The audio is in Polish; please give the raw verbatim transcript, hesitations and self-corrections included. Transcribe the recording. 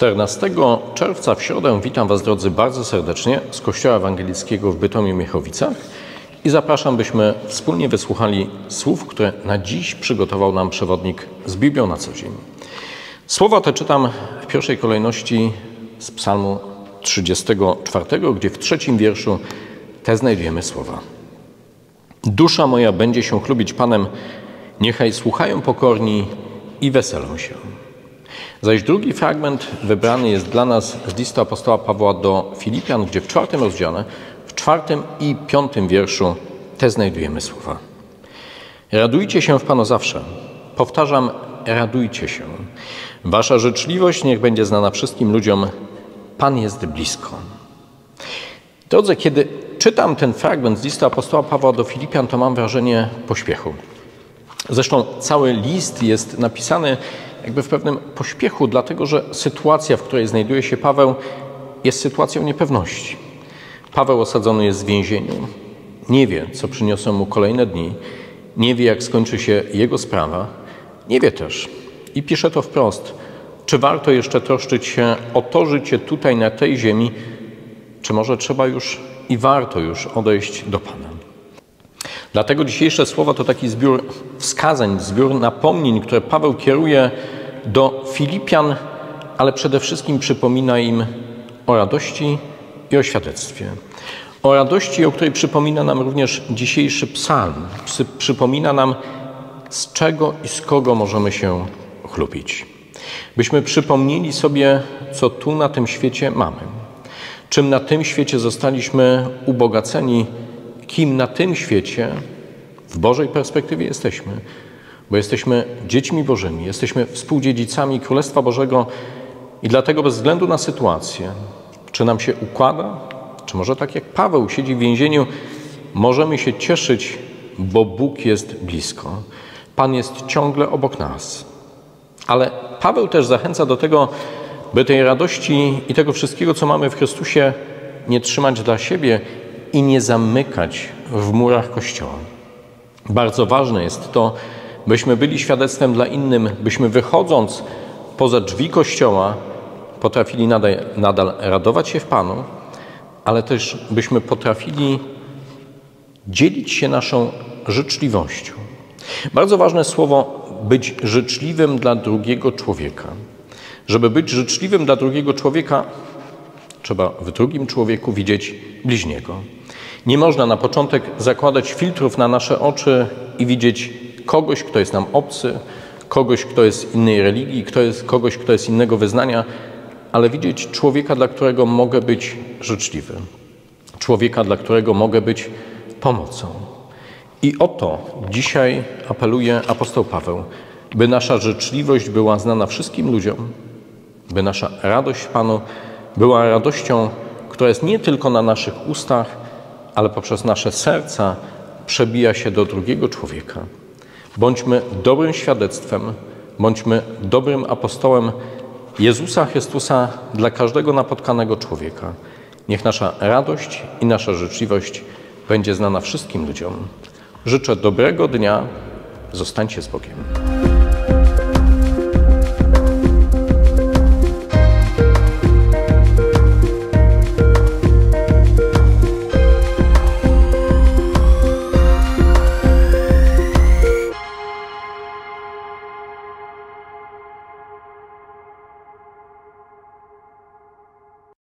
czternastego czerwca w środę witam Was, drodzy, bardzo serdecznie z Kościoła Ewangelickiego w Bytomiu-Miechowicach i zapraszam, byśmy wspólnie wysłuchali słów, które na dziś przygotował nam przewodnik z Biblią na co dzień. Słowa te czytam w pierwszej kolejności z psalmu trzydziestego czwartego, gdzie w trzecim wierszu te znajdujemy słowa. Dusza moja będzie się chlubić Panem, niechaj słuchają pokorni i weselą się. Zaś drugi fragment wybrany jest dla nas z listu apostoła Pawła do Filipian, gdzie w czwartym rozdziale, w czwartym i piątym wierszu te znajdujemy słowa. Radujcie się w Panu zawsze. Powtarzam, radujcie się. Wasza życzliwość niech będzie znana wszystkim ludziom. Pan jest blisko. Drodzy, kiedy czytam ten fragment z listu apostoła Pawła do Filipian, to mam wrażenie pośpiechu. Zresztą cały list jest napisany jakby w pewnym pośpiechu, dlatego że sytuacja, w której znajduje się Paweł, jest sytuacją niepewności. Paweł osadzony jest w więzieniu, nie wie, co przyniosą mu kolejne dni, nie wie, jak skończy się jego sprawa, nie wie też, i pisze to wprost, czy warto jeszcze troszczyć się o to życie tutaj na tej ziemi, czy może trzeba już i warto już odejść do Pana. Dlatego dzisiejsze słowa to taki zbiór wskazań, zbiór napomnień, które Paweł kieruje do Filipian, ale przede wszystkim przypomina im o radości i o świadectwie. O radości, o której przypomina nam również dzisiejszy psalm. Przypomina nam, z czego i z kogo możemy się chlubić. Byśmy przypomnieli sobie, co tu na tym świecie mamy. Czym na tym świecie zostaliśmy ubogaceni, kim na tym świecie w Bożej perspektywie jesteśmy. Bo jesteśmy dziećmi Bożymi, jesteśmy współdziedzicami Królestwa Bożego i dlatego bez względu na sytuację, czy nam się układa, czy może tak jak Paweł siedzi w więzieniu, możemy się cieszyć, bo Bóg jest blisko. Pan jest ciągle obok nas. Ale Paweł też zachęca do tego, by tej radości i tego wszystkiego, co mamy w Chrystusie, nie trzymać dla siebie i nie zamykać w murach Kościoła. Bardzo ważne jest to, byśmy byli świadectwem dla innym, byśmy wychodząc poza drzwi Kościoła potrafili nadal, nadal radować się w Panu, ale też byśmy potrafili dzielić się naszą życzliwością. Bardzo ważne słowo być życzliwym dla drugiego człowieka. Żeby być życzliwym dla drugiego człowieka, trzeba w drugim człowieku widzieć bliźniego. Nie można na początek zakładać filtrów na nasze oczy i widzieć kogoś, kto jest nam obcy, kogoś, kto jest innej religii, kto jest, kogoś, kto jest innego wyznania, ale widzieć człowieka, dla którego mogę być życzliwy. Człowieka, dla którego mogę być pomocą. I o to dzisiaj apeluje apostoł Paweł, by nasza życzliwość była znana wszystkim ludziom, by nasza radość w Panu była radością, która jest nie tylko na naszych ustach, ale poprzez nasze serca przebija się do drugiego człowieka. Bądźmy dobrym świadectwem, bądźmy dobrym apostołem Jezusa Chrystusa dla każdego napotkanego człowieka. Niech nasza radość i nasza życzliwość będzie znana wszystkim ludziom. Życzę dobrego dnia. Zostańcie z Bogiem.